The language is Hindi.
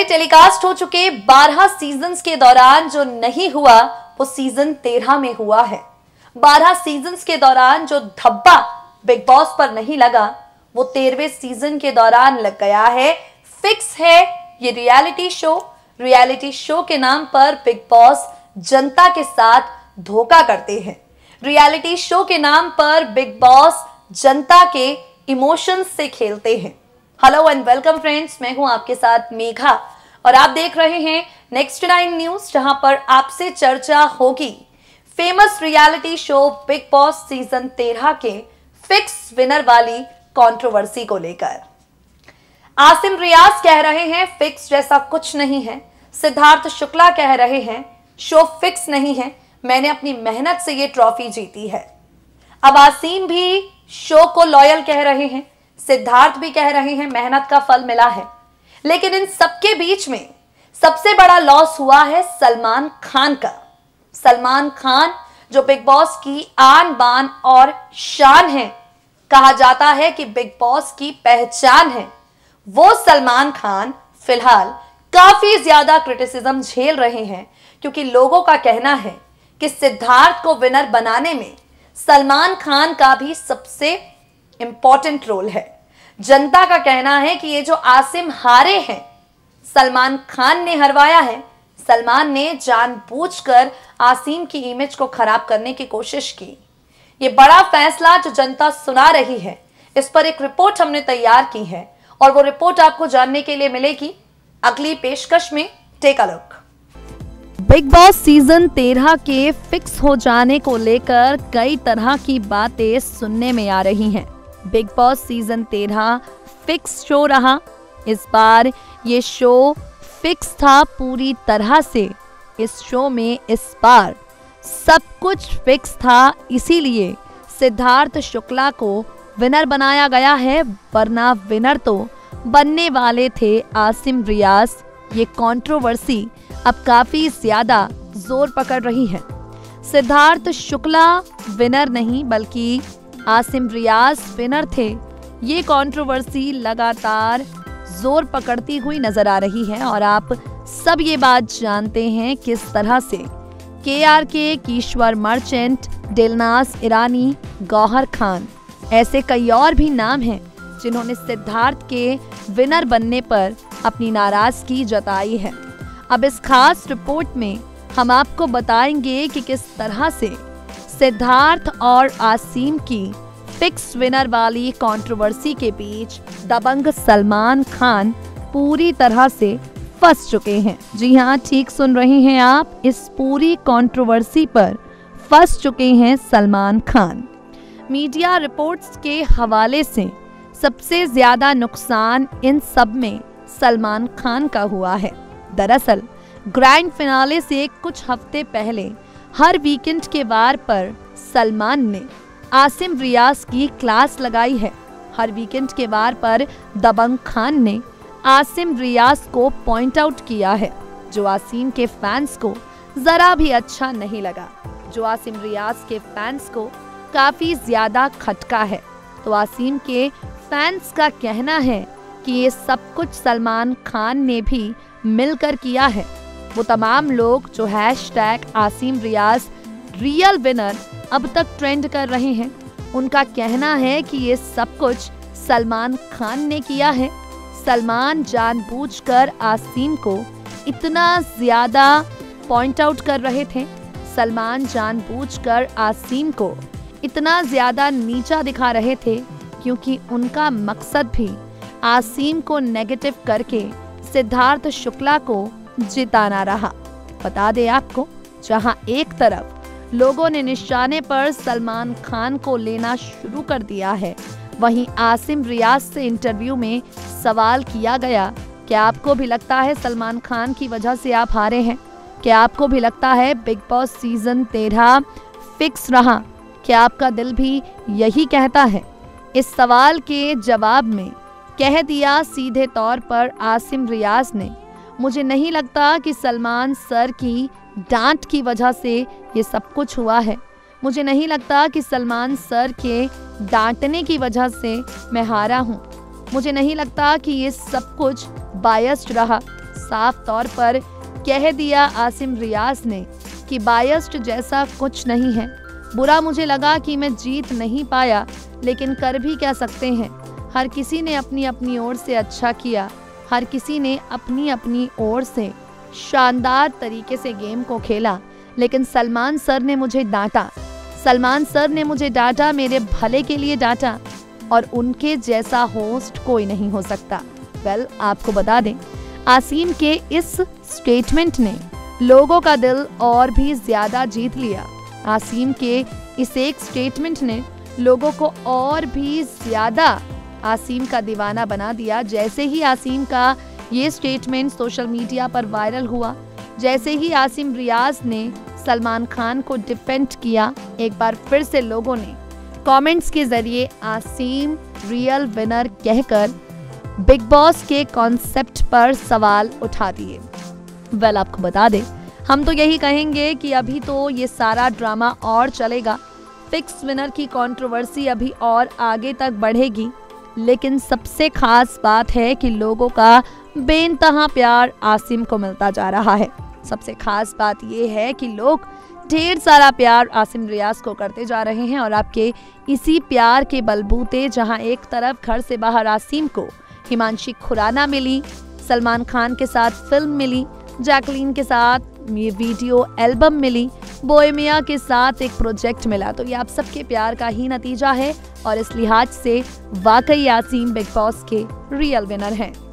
पहले टेलीकास्ट हो चुके 12 सीजन्स के दौरान जो नहीं हुआ वो सीजन 13 में हुआ है। 12 सीजन्स के दौरान जो धब्बा बिग बॉस पर नहीं लगा वो 13वें सीजन के दौरान लग गया है। फिक्स है ये रियलिटी शो के नाम पर बिग बॉस जनता के साथ धोखा करते हैं। रियलिटी शो के नाम पर बिग बॉस जनता के इमोशंस से खेलते हैं। हेलो एंड वेलकम फ्रेंड्स, मैं हूं आपके साथ मेघा और आप देख रहे हैं नेक्स्ट 9 न्यूज, जहां पर आपसे चर्चा होगी famous reality show big boss season 13 के फिक्स विनर वाली कंट्रोवर्सी को लेकर। आसिम रियाज कह रहे हैं फिक्स जैसा कुछ नहीं है। सिद्धार्थ शुक्ला कह रहे हैं शो फिक्स नहीं है, मैंने अपनी मेहनत से ये ट्रॉफी जीती है। अब आसिम भी शो को लॉयल कह रहे हैं, सिद्धार्थ भी कह रहे हैं मेहनत का फल मिला है। लेकिन इन सबके बीच में सबसे बड़ा लॉस हुआ है सलमान खान का। सलमान खान जो बिग बॉस की आन बान और शान है, कहा जाता है कि बिग बॉस की पहचान है, वो सलमान खान फिलहाल काफी ज्यादा क्रिटिसिज्म झेल रहे हैं, क्योंकि लोगों का कहना है कि सिद्धार्थ को विनर बनाने में सलमान खान का भी सबसे इंपॉर्टेंट रोल है। जनता का कहना है कि ये जो आसिम हारे हैं, सलमान खान ने हरवाया है। सलमान ने जानबूझकर आसिम की इमेज को खराब करने की कोशिश की। ये बड़ा फैसला जो जनता सुना रही है, इस पर एक रिपोर्ट हमने तैयार की है और वो रिपोर्ट आपको जानने के लिए मिलेगी अगली पेशकश में। Take a look. Big boss season 13 के फिक्स हो जाने को लेकर कई तरह की बातें सुनने में आ रही हैं। Big boss season 13 fix show रहा। इस बार ये शो फिक्स था पूरी तरह से। इस शो में इस बार सब कुछ फिक्स था, इसीलिए सिद्धार्थ शुक्ला को विनर बनाया गया है, वरना विनर तो बनने वाले थे आसिम रियाज। ये कंट्रोवर्सी अब काफी ज्यादा जोर पकड़ रही है। सिद्धार्थ शुक्ला विनर नहीं बल्कि आसिम रियाज विनर थे। ये कंट्रोवर्सी लगातार जोर पकड़ती हुई नजर आ रही है और आप सब ये बात जानते हैं किस तरह से KRK, कीश्वर मर्चेंट, दिलनाज ईरानी, गौहर खान, ऐसे कई और भी नाम हैं जिन्होंने सिद्धार्थ के विनर बनने पर अपनी नाराजगी जताई है। अब इस खास रिपोर्ट में हम आपको बताएंगे कि किस तरह से सिद्धार्थ और आसिम की फिक्स विनर वाली कंट्रोवर्सी के बीच दबंग सलमान खान पूरी तरह से फंस चुके हैं। जी हाँ, ठीक सुन रहे हैं आप, इस पूरी कंट्रोवर्सी पर फंस चुके हैं सलमान खान। मीडिया रिपोर्ट्स के हवाले से सबसे ज्यादा नुकसान इन सब में सलमान खान का हुआ है। दरअसल ग्रैंड फिनाले से कुछ हफ्ते पहले हर वीकेंड के वार पर सलमान ने आसिम रियाज की क्लास लगाई है। हर वीकेंड के वार पर दबंग खान ने आसिम रियाज को पॉइंट आउट किया है, जो आसिम के फैंस को जरा भी अच्छा नहीं लगा, जो आसिम रियाज के फैंस को काफी ज्यादा खटका है। तो आसिम के फैंस का कहना है कि ये सब कुछ सलमान खान ने भी मिलकर किया है। वो तमाम लोग जो #आसिम रियाज रियल विनर अब तक ट्रेंड कर रहे हैं, उनका कहना है कि ये सब कुछ सलमान खान ने किया है। सलमान जानबूझकर आसिम को इतना ज्यादा पॉइंट आउट कर रहे थे, सलमान जानबूझकर आसिम को इतना ज्यादा नीचा दिखा रहे थे, क्योंकि उनका मकसद भी आसिम को नेगेटिव करके सिद्धार्थ शुक्ला को जिताना रहा। बता दें आपको, जहां एक तरफ लोगों ने निशाने पर सलमान खान को लेना शुरू कर दिया है, वहीं आसिम रियाज से इंटरव्यू में सवाल किया गया, क्या आपको भी लगता है सलमान खान की वजह से आप हारे हैं? क्या आपको भी लगता है बिग बॉस सीजन 13 फिक्स रहा? क्या आपका दिल भी यही कहता है? इस सवाल के जवाब में कह दिया सीधे तौर पर आसिम रियाज ने, मुझे नहीं लगता कि सलमान सर की डांट की वजह से ये सब कुछ हुआ है। मुझे नहीं लगता कि सलमान सर के डांटने की वजह से मैं हारा हूँ। मुझे नहीं लगता कि ये सब कुछ बायस्ड रहा। साफ तौर पर कह दिया आसिम रियाज ने कि बायस्ड जैसा कुछ नहीं है। बुरा मुझे लगा कि मैं जीत नहीं पाया, लेकिन कर भी क्या सकते हैं। हर किसी ने अपनी अपनी ओर से अच्छा किया, हर किसी ने अपनी अपनी ओर से शानदार तरीके से गेम को खेला, लेकिन सलमान सर ने मुझे डांटा। सलमान सर ने मुझे डांटा, मेरे भले के लिए डांटा, और उनके जैसा होस्ट कोई नहीं हो सकता। वेल, आपको बता दें, आसिम के इस स्टेटमेंट ने लोगों का दिल और भी ज्यादा जीत लिया। आसिम के इस एक स्टेटमेंट ने लोगों को और भी ज्यादा आसिम का दीवाना बना दिया। जैसे ही आसिम का ये स्टेटमेंट सोशल मीडिया पर वायरल हुआ, जैसे ही आसिम रियाज ने सलमान खान को डिफेंड किया, एक बार फिर से लोगों ने कमेंट्स के जरिए आसिम रियल विनर कहकर बिग बॉस के कॉन्सेप्ट पर सवाल उठा दिए। वेल, आपको बता दें, हम तो यही कहेंगे कि अभी तो ये सारा ड्रामा और चलेगा। फिक्स विनर की कंट्रोवर्सी अभी और आगे तक बढ़ेगी, लेकिन सबसे खास बात है कि लोगों का बेइंतहा प्यार आसिम को मिलता जा रहा है। सबसे खास बात यह है कि लोग ढेर सारा प्यार आसिम रियाज को करते जा रहे हैं, और आपके इसी प्यार के बलबूते जहां एक तरफ घर से बाहर आसिम को हिमांशी खुराना मिली, सलमान खान के साथ फिल्म मिली, जैकलीन के साथ ये वीडियो एल्बम मिली, बोहेमिया के साथ एक प्रोजेक्ट मिला, तो ये आप सबके प्यार का ही नतीजा है, और इस लिहाज से वाकई आसिम बिग बॉस के रियल विनर हैं।